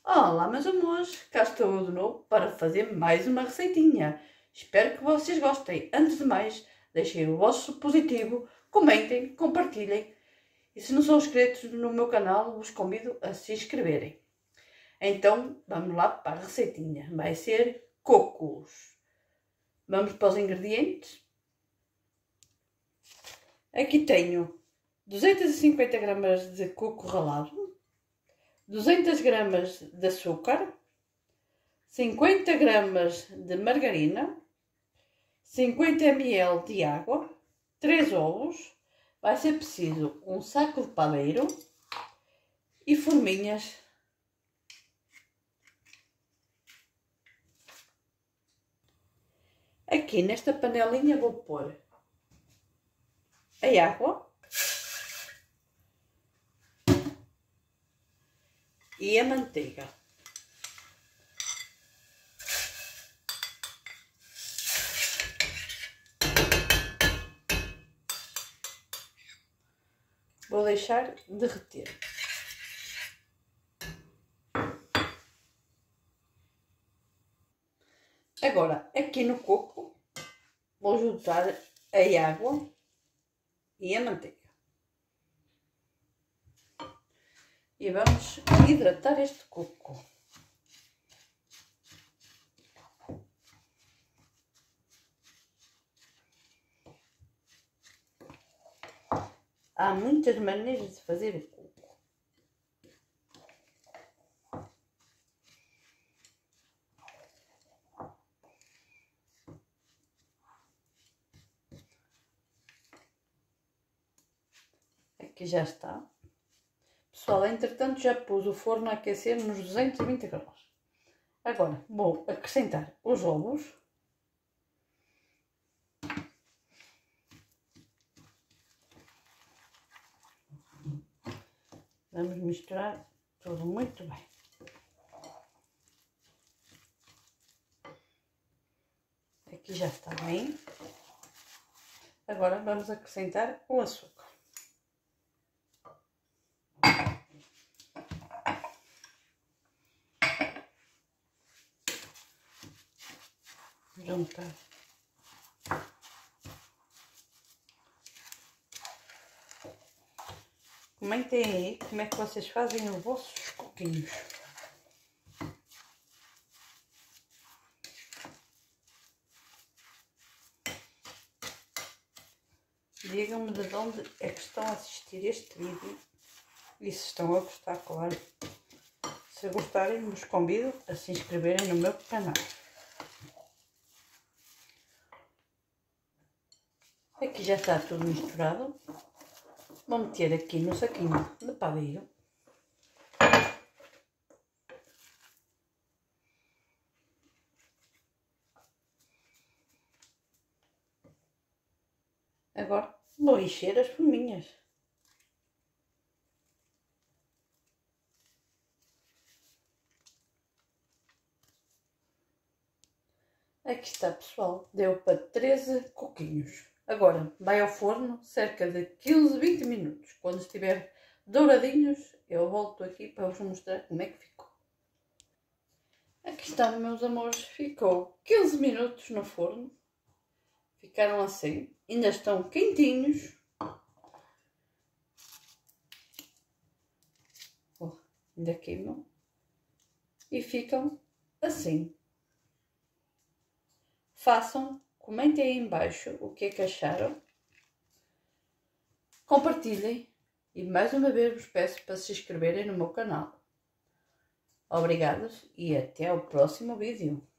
Olá, meus amores, cá estou de novo para fazer mais uma receitinha. Espero que vocês gostem. Antes de mais, deixem o vosso positivo, comentem, compartilhem. E se não são inscritos no meu canal, vos convido a se inscreverem. Então, vamos lá para a receitinha. Vai ser cocos. Vamos para os ingredientes. Aqui tenho 250 gramas de coco ralado, 200 gramas de açúcar, 50 gramas de margarina, 50 ml de água, 3 ovos, vai ser preciso um saco de padeiro e forminhas. Aqui nesta panelinha vou pôr a água e a manteiga. Vou deixar derreter. Agora, aqui no coco, vou juntar a água e a manteiga. E vamos hidratar este coco. Há muitas maneiras de fazer o coco. Aqui já está. Pessoal, entretanto já pus o forno a aquecer nos 220 graus. Agora vou acrescentar os ovos. Vamos misturar tudo muito bem. Aqui já está bem. Agora vamos acrescentar o açúcar. Juntar. Comentem aí como é que vocês fazem os vossos coquinhos. Digam-me de onde é que estão a assistir este vídeo e se estão a gostar, claro. Se gostarem, vos convido a se inscreverem no meu canal. Aqui já está tudo misturado. Vou meter aqui no saquinho de padeiro. Agora vou encher as forminhas. Aqui está, pessoal. Deu para 13 coquinhos. Agora vai ao forno cerca de 15, 20 minutos. Quando estiver douradinhos, eu volto aqui para vos mostrar como é que ficou. Aqui está, meus amores. Ficou 15 minutos no forno. Ficaram assim. Ainda estão quentinhos. Oh, ainda queimam. E ficam assim. Façam. Comentem aí em baixo o que é que acharam. Compartilhem. E mais uma vez vos peço para se inscreverem no meu canal. Obrigados e até ao próximo vídeo.